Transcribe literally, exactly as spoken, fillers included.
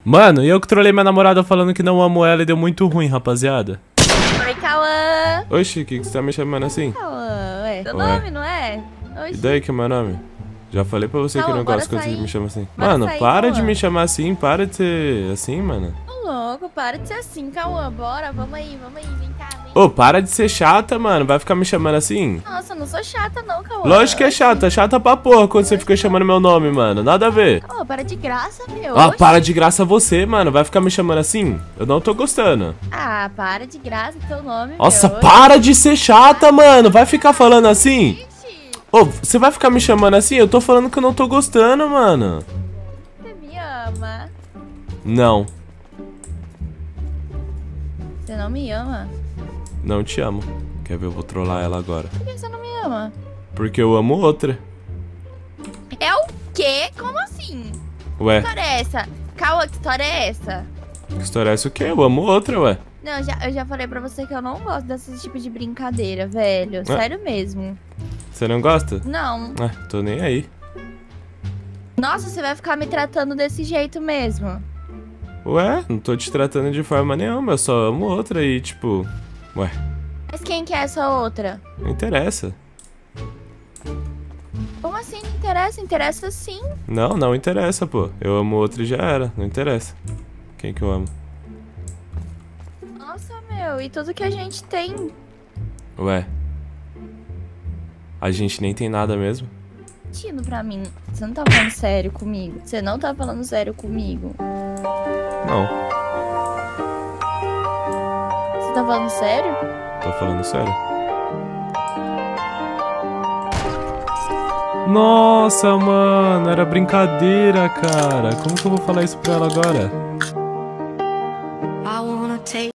Mano, e eu que trolei minha namorada falando que não amo ela e deu muito ruim, rapaziada. Oi, Cauã. Oxi, o que, que você tá me chamando assim? Cauã, ué. Seu Ué. nome, não é? Oxi. E daí que é meu nome? Já falei pra você Cauã, que eu não bora gosto quando sair. você me chama assim. Bora Mano, sair, para de Cauã. me chamar assim, para de ser assim, mano. Ô, louco, para de ser assim, Cauã. Bora, vamos aí, vamos aí. Vem cá, vem. Ô, para de ser chata, mano. Vai ficar me chamando assim? Nossa, eu não sou chata não, Cauã. Lógico que é Oxi. chata, chata pra porra quando você fica chamando meu nome, mano. Nada a ver. Cauã, para de graça, meu. Ah, Oxi. para de graça você, mano. Vai ficar me chamando assim? Eu não tô gostando. Ah, para de graça teu nome, Nossa, meu. para de ser chata, mano. Vai ficar falando assim? Gente, Ô, você vai ficar me chamando assim? Eu tô falando que eu não tô gostando, mano. você me ama. Não, Você não me ama? não te amo. Quer ver? Eu vou trollar ela agora. Por que você não me ama? Porque eu amo outra. É o quê? Como assim? Ué, Que história é essa? Cauã, que história é essa? que história é essa o quê? Eu amo outra, ué. Não, eu já, eu já falei pra você que eu não gosto desse tipo de brincadeira, velho. Sério mesmo. Você não gosta? Não. Ah, tô nem aí. Nossa, você vai ficar me tratando desse jeito mesmo. Ué, não tô te tratando de forma nenhuma. Eu só amo outra e, tipo... Ué, Mas quem que é essa outra? não interessa. Como assim não interessa? Interessa sim. Não, não interessa, pô. Eu amo outra e já era. Não interessa. Quem que eu amo? Nossa, meu, e tudo que a gente tem. Ué. A gente nem tem nada mesmo. Mentindo pra mim. Você não tá falando sério comigo. Você não tá falando sério comigo. Não, Você tá falando sério? tô falando sério. Nossa, mano, era brincadeira, cara. Como que eu vou falar isso pra ela agora?